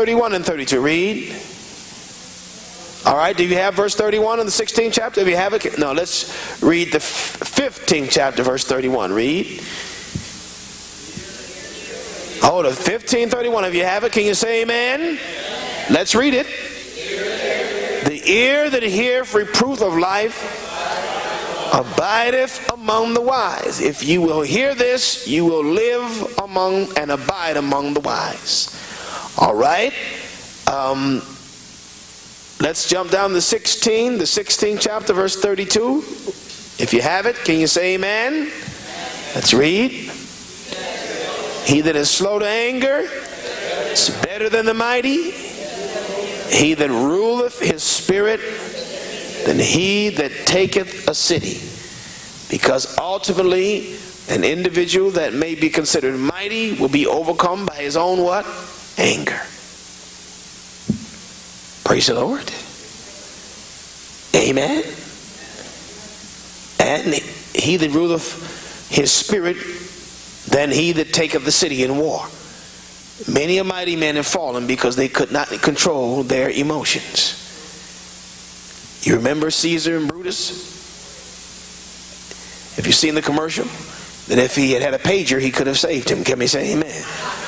31 and 32. Read. All right, do you have verse 31 in the 16th chapter? If you have it, no, let's read the 15th chapter, verse 31. Read. Hold it, 15:31. If you have it, can you say amen? Let's read it. The ear that heareth reproof of life abideth among the wise. If you will hear this, you will live among and abide among the wise. All right. Let's jump down to the 16th chapter, verse 32. If you have it, can you say amen? Let's read. He that is slow to anger is better than the mighty. He that ruleth his spirit than he that taketh a city. Because ultimately, an individual that may be considered mighty will be overcome by his own what? Anger. Praise the Lord. Amen. And he that ruleth his spirit than he that taketh the city in war. Many a mighty men have fallen because they could not control their emotions. You remember Caesar and Brutus? If you've seen the commercial, that if he had had a pager, he could have saved him. Can we say amen?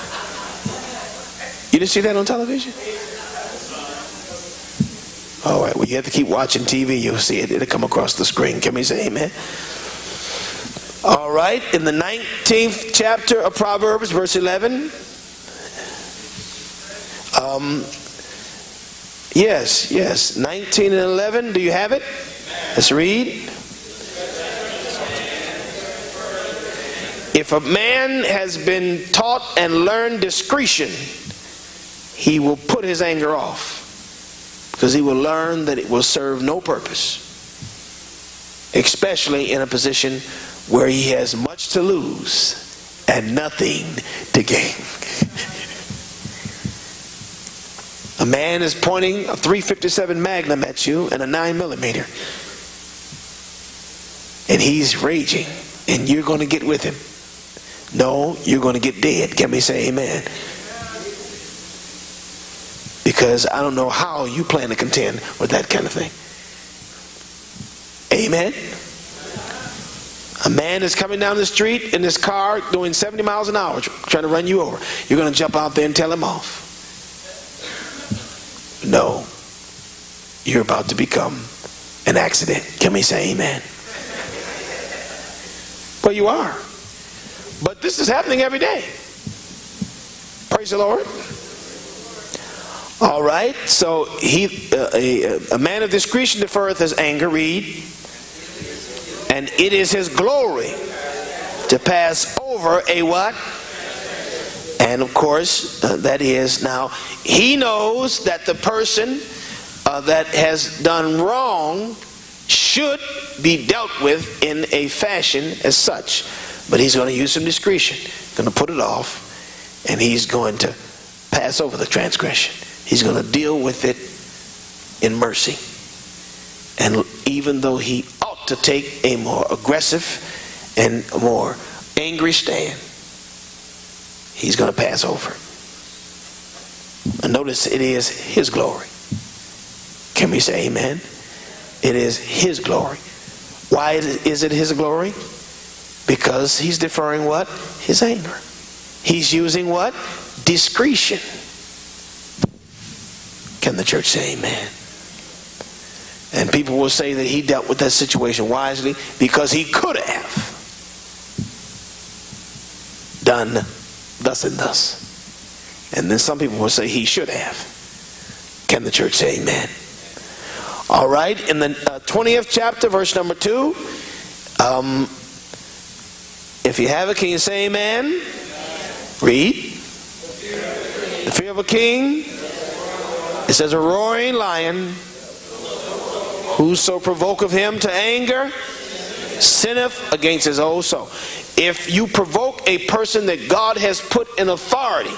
You didn't see that on television? All right, well, you have to keep watching TV. You'll see it. It'll come across the screen. Can we say amen? All right, in the 19th chapter of Proverbs, verse 11. Yes, 19 and 11. Do you have it? Let's read. If a man has been taught and learned discretion, he will put his anger off, because he will learn that it will serve no purpose, especially in a position where he has much to lose and nothing to gain. A man is pointing a .357 Magnum at you and a 9mm, and he's raging, and you're going to get with him. No, you're going to get dead. Can we say amen? Because I don't know how you plan to contend with that kind of thing. Amen. A man is coming down the street in his car doing 70 miles an hour trying to run you over. You're going to jump out there and tell him off. No, you're about to become an accident. Can we say amen? Well, you are. But this is happening every day. Praise the Lord. All right, so a man of discretion deferreth his anger. Read. And it is his glory to pass over a what? And of course, that is, now, he knows that the person that has done wrong should be dealt with in a fashion as such. But he's going to use some discretion, going to put it off, and he's going to pass over the transgression. He's going to deal with it in mercy. And even though he ought to take a more aggressive and more angry stand, he's going to pass over. And notice it is his glory. Can we say amen? It is his glory. Why is it his glory? Because he's deferring what? His anger. He's using what? Discretion. Can the church say amen? And people will say that he dealt with that situation wisely because he could have done thus and thus. And then some people will say he should have. Can the church say amen? All right, in the 20th chapter, verse number 2. If you have it, can you say amen? Read. The fear of a king. It says a roaring lion. Whoso provoketh him to anger sinneth against his own soul. If you provoke a person that God has put in authority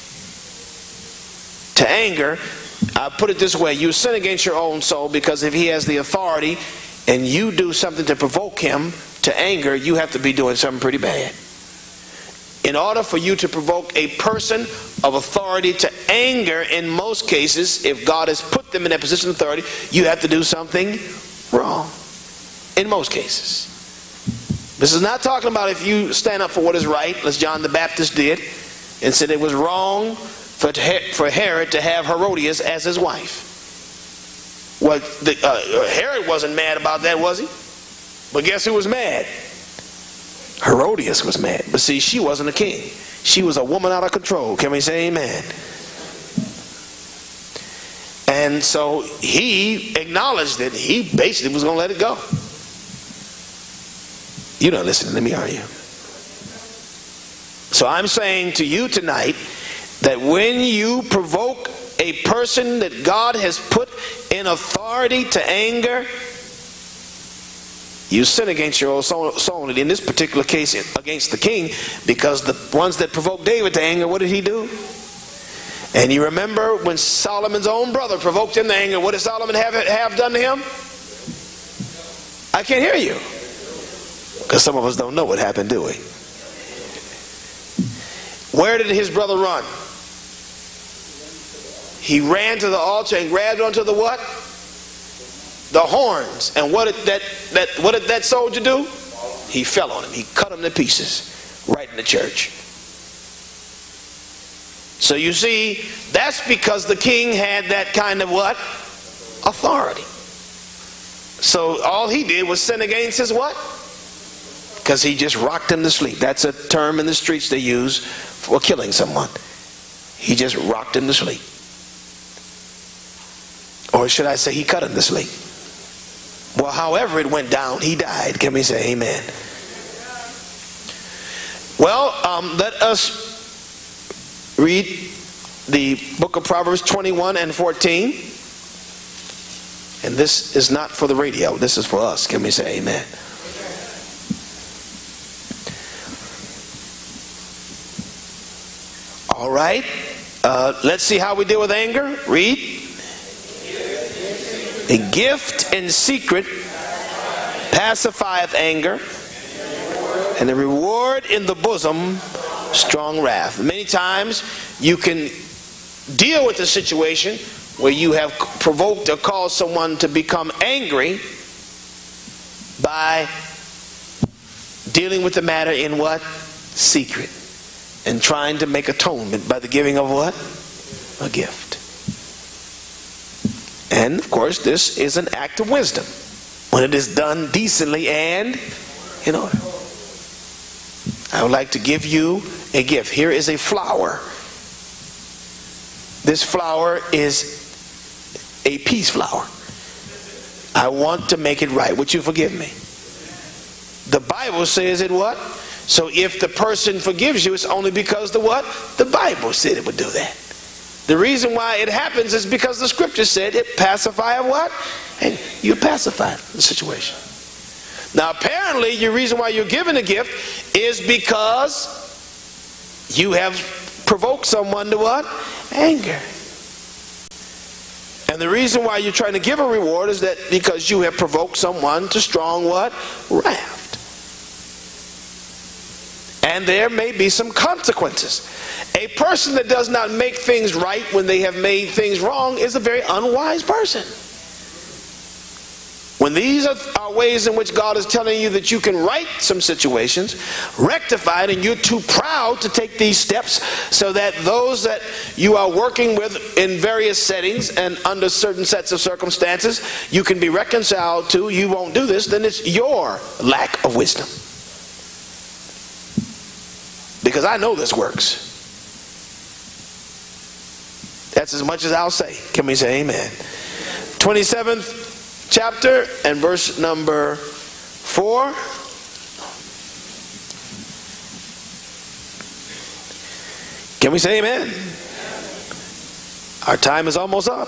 to anger, I put it this way, you sin against your own soul, because if he has the authority and you do something to provoke him to anger, you have to be doing something pretty bad. in order for you to provoke a person of authority to anger, in most cases, if God has put them in that position of authority, you have to do something wrong. In most cases. This is not talking about if you stand up for what is right, as John the Baptist did, and said it was wrong for Herod to have Herodias as his wife. Well, Herod wasn't mad about that, was he? But guess who was mad? Herodias was mad. But see, she wasn't a king. She was a woman out of control. Can we say amen? And so he acknowledged that he basically was going to let it go. You're not listening to me, are you? So I'm saying to you tonight that when you provoke a person that God has put in authority to anger, you sin against your own soul. And in this particular case, against the king, because the ones that provoked David to anger, what did he do? And you remember when Solomon's own brother provoked him to anger, what did Solomon have done to him? I can't hear you. Because some of us don't know what happened, do we? Where did his brother run? He ran to the altar and grabbed onto the what? The horns. And what did that soldier do? He fell on him. He cut him to pieces right in the church. So you see, that's because the king had that kind of what? Authority. So all he did was sin against his what? Because he just rocked him to sleep. That's a term in the streets they use for killing someone. He just rocked him to sleep. Or should I say he cut him to sleep? Well, however it went down, he died. Can we say amen? Well, let us read the book of Proverbs 21 and 14. And this is not for the radio. This is for us. Can we say amen? All right. Let's see how we deal with anger. Read. A gift in secret pacifieth anger, and the reward in the bosom strong wrath. Many times you can deal with a situation where you have provoked or caused someone to become angry by dealing with the matter in what? Secret. And trying to make atonement by the giving of what? A gift. And of course, this is an act of wisdom when it is done decently and in order. I would like to give you a gift. Here is a flower. This flower is a peace flower. I want to make it right. Would you forgive me? The Bible says it what? So if the person forgives you, it's only because the what? The Bible said it would do that. The reason why it happens is because the scripture said it pacifies what? And you pacify the situation. Now apparently the reason why you're given a gift is because you have provoked someone to what? Anger. And the reason why you're trying to give a reward is that because you have provoked someone to strong what? Wrath. And there may be some consequences. A person that does not make things right when they have made things wrong is a very unwise person. When these are ways in which God is telling you that you can right some situations, rectify it, and you're too proud to take these steps so that those that you are working with in various settings and under certain sets of circumstances, you can be reconciled to, you won't do this, then it's your lack of wisdom. Because I know this works. That's as much as I'll say. Can we say amen? 27th chapter and verse number 4. Can we say amen? Our time is almost up.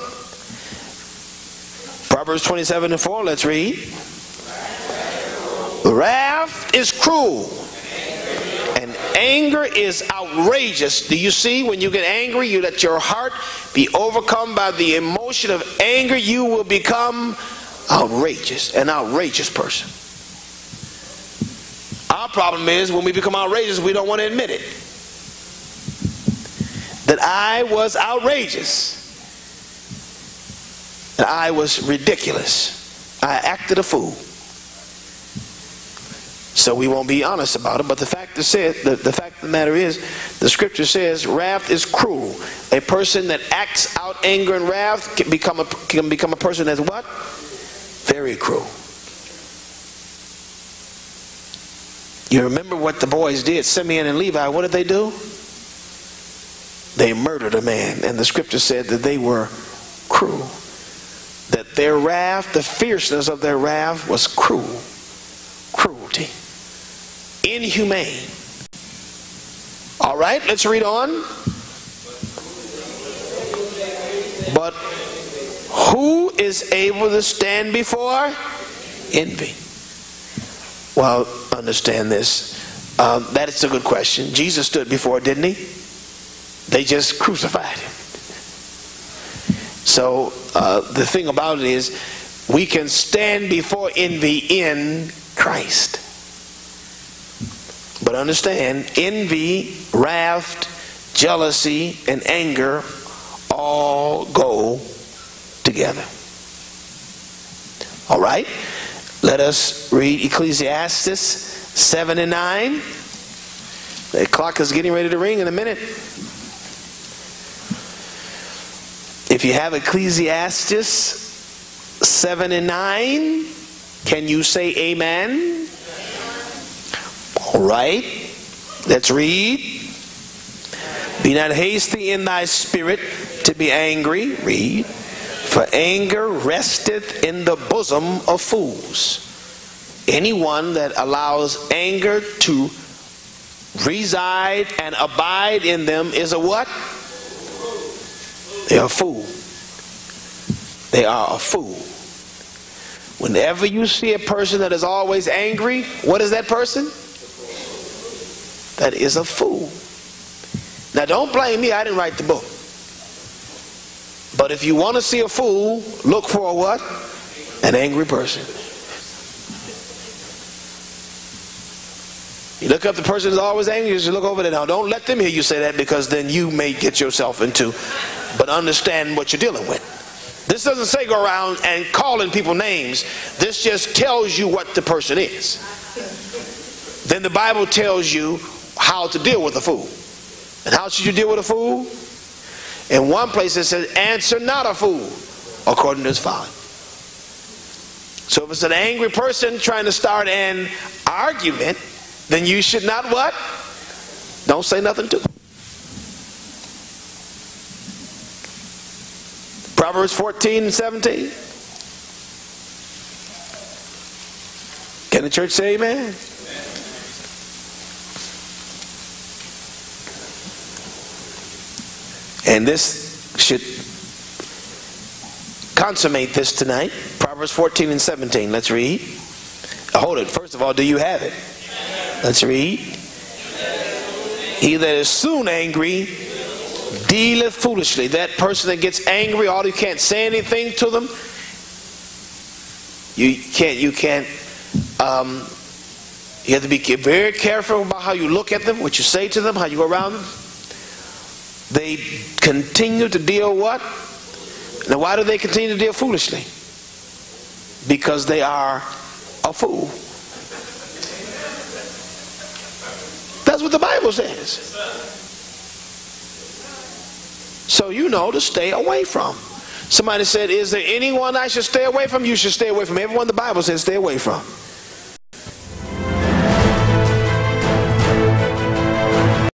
Proverbs 27 and 4, let's read. Wrath is cruel, and anger is outrageous. Do you see, when you get angry, you let your heart be overcome by the emotion of anger, you will become outrageous, an outrageous person. Our problem is when we become outrageous, we don't want to admit it. that I was outrageous, that I was ridiculous, I acted a fool. So we won't be honest about it, but the fact of the matter is, the scripture says wrath is cruel. A person that acts out anger and wrath can become a person that's what? Very cruel. You remember what the boys did, Simeon and Levi, what did they do? They murdered a man, and the scripture said that they were cruel. That their wrath, the fierceness of their wrath was cruel. Cruelty. Inhumane. All right, let's read on. But who is able to stand before envy? Well, understand this. That is a good question. Jesus stood before it, didn't he? They just crucified him. So the thing about it is, we can stand before envy in Christ. But understand, envy, wrath, jealousy, and anger all go together. All right? Let us read Ecclesiastes 7 and 9. The clock is getting ready to ring in a minute. If you have Ecclesiastes 7 and 9, can you say amen? All right. Let's read. Be not hasty in thy spirit to be angry. Read. For anger resteth in the bosom of fools. Anyone that allows anger to reside and abide in them is a what? They are a fool. They are a fool. Whenever you see a person that is always angry, what is that person? That is a fool. Now don't blame me, I didn't write the book. But if you want to see a fool, look for a what? An angry person. You look up the person who's always angry, you look over there. Now don't let them hear you say that, because then you may get yourself into, but understand what you're dealing with. This doesn't say go around and calling people names. This just tells you what the person is. Then the Bible tells you how to deal with a fool. And how should you deal with a fool? In one place it says, answer not a fool according to his folly. So if it's an angry person trying to start an argument, then you should not what? Don't say nothing to them. Proverbs 14 and 17. Can the church say amen? And this should consummate this tonight. Proverbs 14 and 17. Let's read. Hold it. First of all, do you have it? Let's read. He that is soon angry dealeth foolishly. That person that gets angry, all you can't say anything to them. You have to be very careful about how you look at them, what you say to them, how you go around them. They continue to deal what? Now why do they continue to deal foolishly? Because they are a fool. That's what the Bible says. So you know to stay away from. Somebody said, is there anyone I should stay away from? You should stay away from everyone the Bible says stay away from.